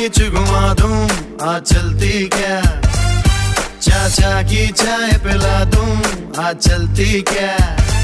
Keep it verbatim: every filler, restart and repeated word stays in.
बीच घुमा दूं, आज चलती क्या? चाचा की चाय पिला दूं, आज चलती क्या?